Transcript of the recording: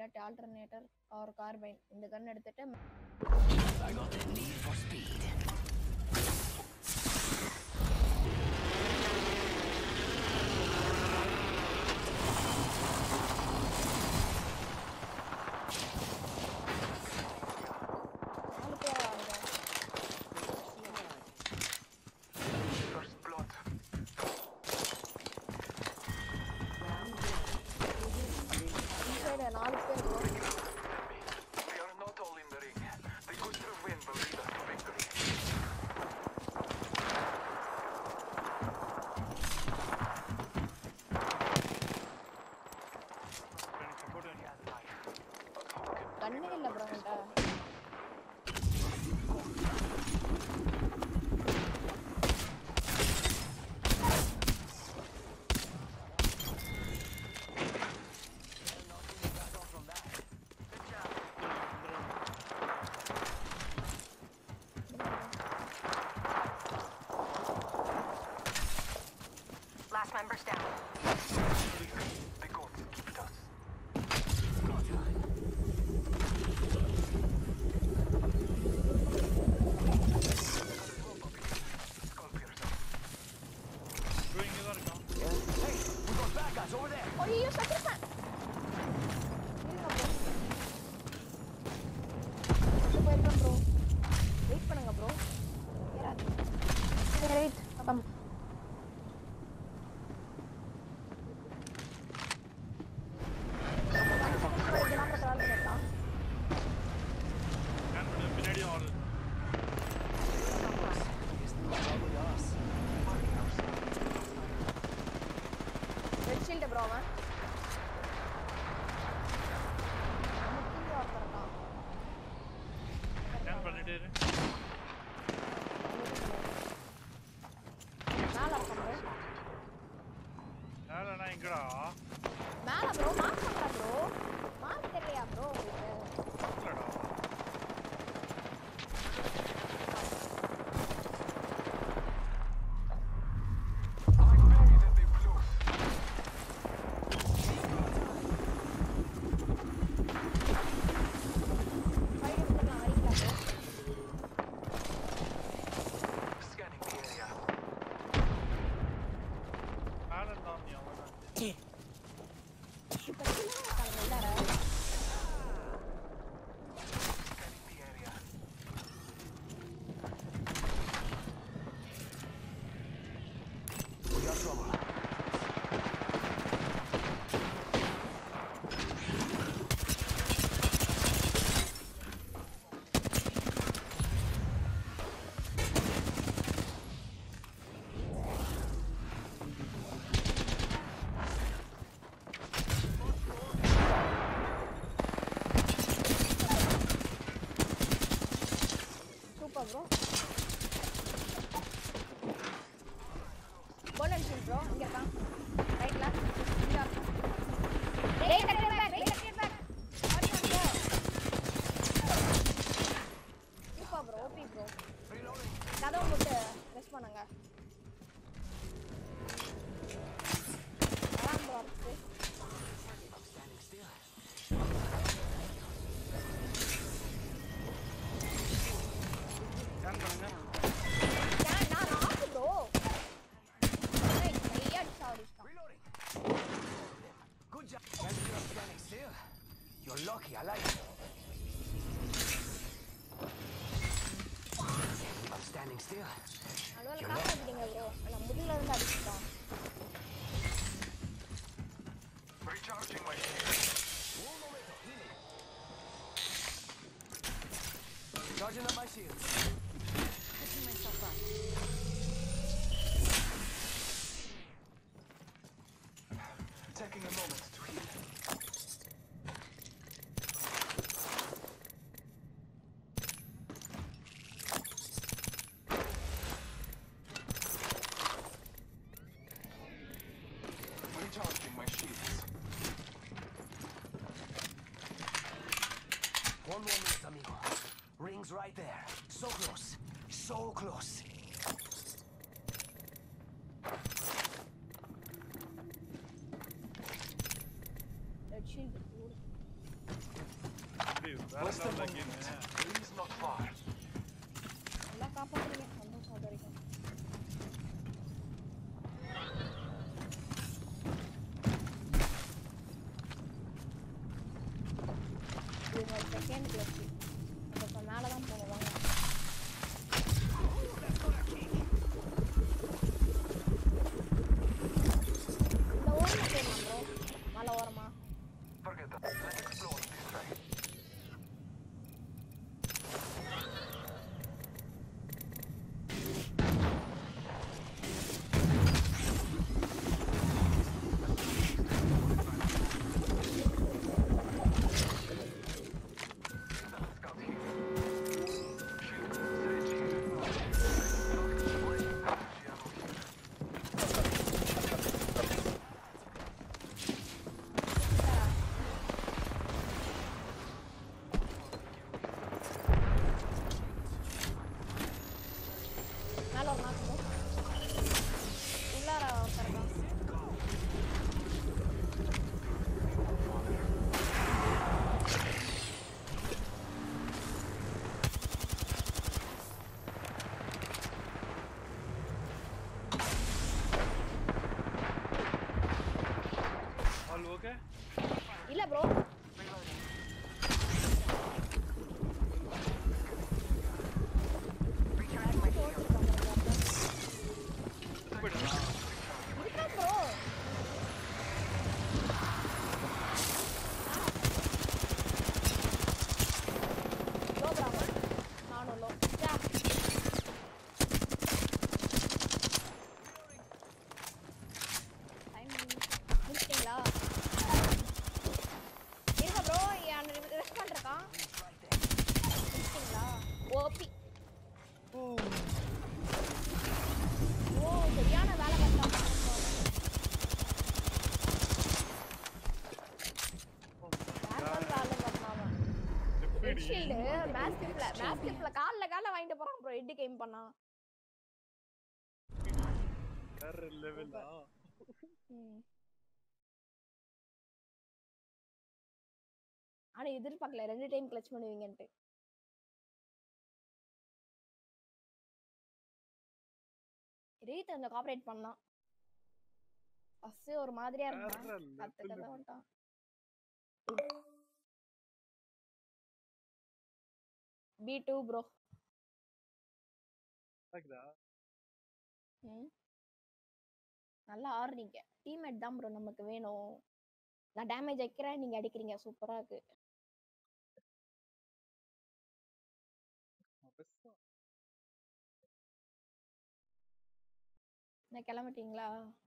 இல்லாட்டி alternator R carbine இந்த கன் எடுத்துட்டு I got the need for speed. கண்ணே இல்ல ப்ரோ என்கிட்ட. Last member's down. They got to keep it us. Hey, we got bad guys over there. ஐயோ சக்கரப்பா. போயிடலாம் ப்ரோ. வெயிட் பண்ணுங்க ப்ரோ. ஏறாது. வெயிட். அப்பம். ரெட் ஷீல்ட் ப்ரோ அவன். ஸ்கேன் பண்ணிட்டே இரு. மேல இருக்க ப்ரோ. மேலனா எங்கடா? மேல ப்ரோ மார்க் பண்ணல ப்ரோ. மார்க் தெரியலையா ப்ரோ உங்களுக்கு? இல்லடா. bro. Golden shield bro. Inga irukka. Right la. Inga irukka. Right back. Super bro. OP bro. Kadam போட்டு press பண்ணுங்க. Aram bro. Scan பண்ணுங்க. Scan நான் ஆஃப் bro. Hey, சரியா sorry. Reloading. Good job. You're standing still. You're lucky. I like it. I'm standing still. alwala காப்பாத்திட்டீங்க bro. انا முதுகுல இருந்து அடிச்சிட்டோம். Recharging my shield. One momento, healing. Charging up my shields. Picking myself up. Taking a moment to heal. Recharging my shields. One more minute, amigo. Rings right there. So close. So close. Red shield. Less than 1 minute. Rings not far. நல்லா காப்பாத்துறீங்க சந்தோஷம் அது வரைக்கும். இது ஒரு second clutch. நம்ம மேல தான் போவோம் வாங்க. இந்த ஓரமா போலாம் ப்ரோ. மலை ஓரமா. Forget that. Let's explore this way. மேல ஒரு நாக்கு ப்ரோ. உள்ளார ஒருத்தர் தான். All okay? இல்ல ப்ரோ. இருக்கா ப்ரோ. லோ பிராமன். நானும் லோ. யா. டைம் முடிச்சிட்டீங்களா? இருங்க ப்ரோ, என் ரெஸ்பாண்ட் இருக்கான். முடிச்சிட்டீங்களா? ஓபி. ஓ சரியான வேலை பார்த்தாங்க. கால்ல வாங்கிட்டு போறான் ப்ரோ. ஹெட் கேம் பண்ணா. வேற லெவலா? ஆனா எதிர்பார்க்கல 2 டைம் கிளட்ச் பண்ணுவீங்கன்ட்டு. ரீத் அந்த கோஆபரேட் பண்ணான். ஃபர்ஸ்ட் ஒரு மாதிரியா இருந்தான். கத்துக்கதான் வந்துட்டான். B2 bro. பாக்குதா? நல்லா ஆடுறீங்க. டீம்மேட் தான் ப்ரோ நமக்கு வேணும். நான் டேமேஜ் வைக்கிறேன், நீங்க அடிக்கிறீங்க. சூப்பரா இருக்கு. நான் கிளம்பிட்டீங்களா?